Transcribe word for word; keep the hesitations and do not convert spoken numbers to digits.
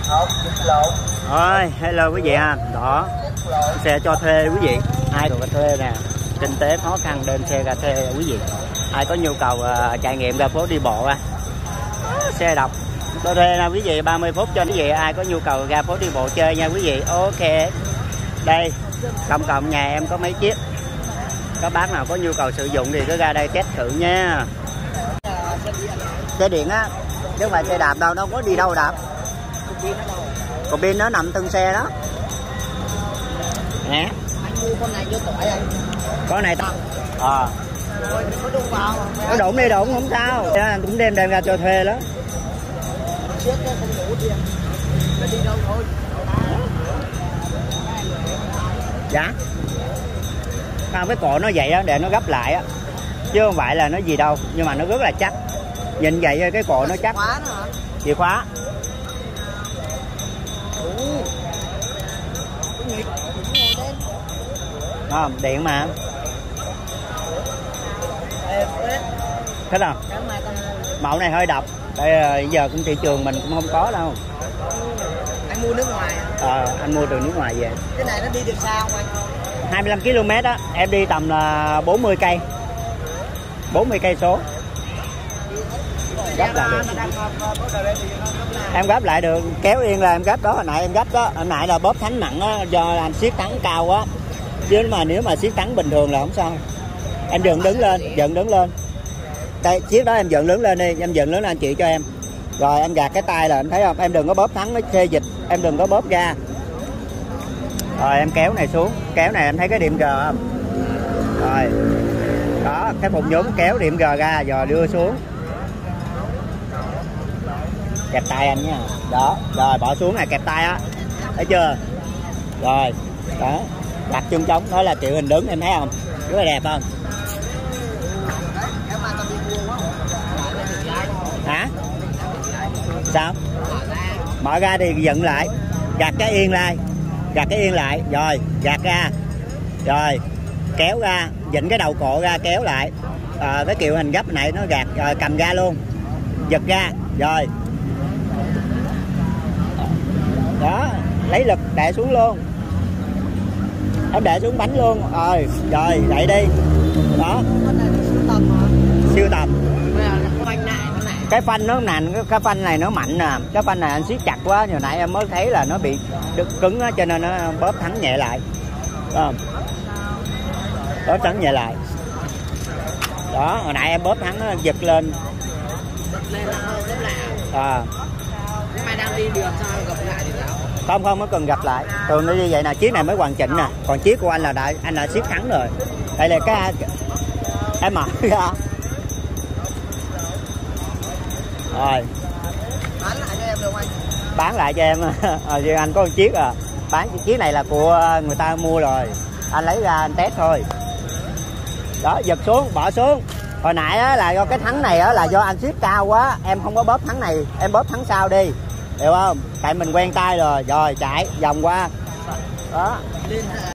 Rồi, hello quý vị ha. Đó, xe cho thuê quý vị. Ai được thuê nè, kinh tế khó khăn đem xe ra thuê quý vị. Ai có nhu cầu uh, trải nghiệm ra phố đi bộ á, xe độc cho thuê nè quý vị, ba mươi phút cho quý vị. Ai có nhu cầu ra phố đi bộ chơi nha quý vị. Ok, đây công cộng nhà em có mấy chiếc, các bác nào có nhu cầu sử dụng thì cứ ra đây test thử nha. Xe điện á, chứ không phải xe đạp đâu, nó có đi đâu đạp. Cục pin nó nằm thân xe đó nè. Anh mua con này vô tỏi anh. Con này tao ờ à. Có đụng vào. Nó đụng đi đụng không sao. Anh cũng đem đem ra cho thuê đó. Trước nó không đủ tiền. Nó đi đâu thôi. Dạ. Không, cái cổ nó vậy á để nó gấp lại á. Chứ không phải là nó gì đâu, nhưng mà nó rất là chắc. Nhìn vậy cái cổ nó chắc. Khóa nữa hả? Chìa khóa. Không, điện mà. Thích không? Mẫu này hơi độc. Đây giờ cũng thị trường mình cũng không có đâu. Anh mua nước ngoài. Ờ, anh mua từ nước ngoài về. Cái này nó đi được xa không anh? hai mươi lăm ki lô mét á, em đi tầm là bốn mươi cây. bốn mươi cây số. Gấp lại được. Em gấp lại được, kéo yên là em gấp đó, hồi nãy em gấp đó, hồi nãy là bóp thắng nặng á, do anh siết thắng cao quá. Chứ mà nếu mà siết thắng bình thường là không sao. Em dựng đứng lên, dựng đứng lên. Đây, chiếc đó em dựng đứng lên đi, em dựng đứng lên anh chị cho em. Rồi em gạt cái tay là em thấy không? Em đừng có bóp thắng nó xê dịch, em đừng có bóp ra. Rồi em kéo này xuống, kéo này em thấy cái điểm G không? Rồi. Đó, cái phùng nhúng kéo điểm G ra rồi đưa xuống. Kẹp tay anh nha. Đó, rồi bỏ xuống này, kẹp tay á. Thấy chưa? Rồi, đó. Đặt chân trống, đó là triệu hình đứng, em thấy không? Rất là đẹp không? Hả? Sao? Mở ra thì dựng lại, gạt cái yên lại, gạt cái yên lại, rồi gạt ra, rồi kéo ra, dịnh cái đầu cộ ra kéo lại. À, cái kiểu hình gấp này nó gạt, rồi cầm ra luôn, giật ra, rồi đó, lấy lực đè xuống luôn, em để xuống bánh luôn, rồi rồi đẩy đi, đó, siêu tầm. Cái phanh nó nành, cái phanh này nó mạnh nè, cái phanh này anh siết chặt quá, hồi nãy em mới thấy là nó bị cứng á, cho nên nó bóp thắng nhẹ lại, không? Bóp thắng nhẹ lại, đó, hồi nãy em bóp thắng nó giật lên, à. Mai đang đi đường sao gặp lại thì sao? Không không có cần gặp lại, thường nó như vậy nè, chiếc này mới hoàn chỉnh nè, còn chiếc của anh là đại anh là siết thắng rồi. Đây là cái em mở ra. Rồi. Bán lại cho em được anh. Bán lại cho em. Ờ thì anh có một chiếc à. Bán chiếc này là của người ta mua rồi. Anh lấy ra anh test thôi. Đó, giật xuống, bỏ xuống. Hồi nãy á, là do cái thắng này á, là do anh siết cao quá, em không có bóp thắng này, em bóp thắng sau đi. Hiểu không? Tại mình quen tay rồi, rồi chạy vòng qua. Đó.